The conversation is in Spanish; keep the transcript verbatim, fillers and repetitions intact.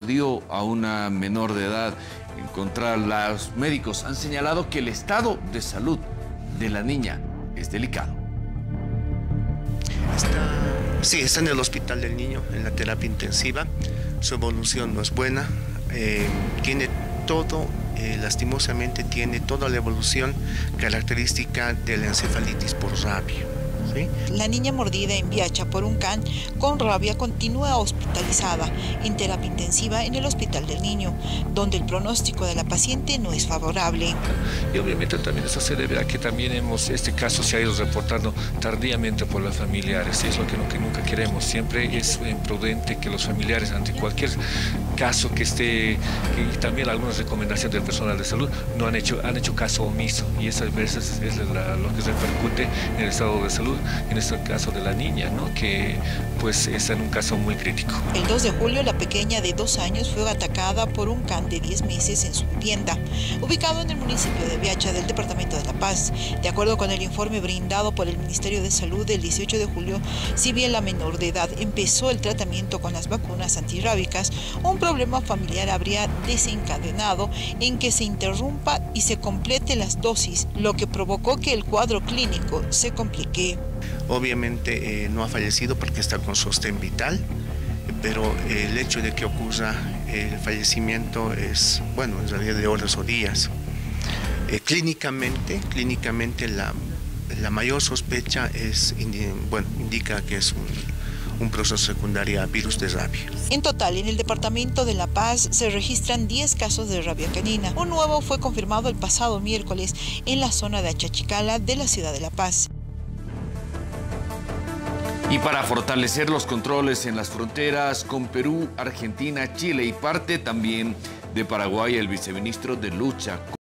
Dio a una menor de edad. En contra, los médicos han señalado que el estado de salud de la niña es delicado. Está, sí, está en el hospital del niño, en la terapia intensiva. Su evolución no es buena. Eh, tiene todo, eh, lastimosamente, tiene toda la evolución característica de la encefalitis por rabia. ¿Sí? La niña mordida en Viacha por un can con rabia continúa hospitalizada en terapia intensiva en el Hospital del Niño, donde el pronóstico de la paciente no es favorable. Y obviamente también eso se debe a que también hemos, este caso se ha ido reportando tardíamente por los familiares, es lo que, lo que nunca queremos. Siempre es imprudente que los familiares, ante cualquier caso que esté, y también algunas recomendaciones del personal de salud, no han hecho, han hecho caso omiso, y eso a veces es la, lo que repercute en el estado de salud, en este caso de la niña, ¿no? Que pues está en un caso muy crítico. El dos de julio, la pequeña de dos años fue atacada por un can de diez meses en su vivienda, ubicado en el municipio de Viacha del departamento de La Paz. De acuerdo con el informe brindado por el Ministerio de Salud del dieciocho de julio, si bien la menor de edad empezó el tratamiento con las vacunas antirrábicas, un problema familiar habría desencadenado en que se interrumpa y se complete las dosis, lo que provocó que el cuadro clínico se complique. Obviamente eh, no ha fallecido porque está con sostén vital, pero eh, el hecho de que ocurra el fallecimiento es, bueno, en realidad de horas o días. Eh, clínicamente, clínicamente la, la mayor sospecha es, bueno, indica que es un, un proceso secundario a virus de rabia. En total, en el departamento de La Paz se registran diez casos de rabia canina. Un nuevo fue confirmado el pasado miércoles en la zona de Achachicala de la ciudad de La Paz. Y para fortalecer los controles en las fronteras con Perú, Argentina, Chile y parte también de Paraguay, el viceministro de Lucha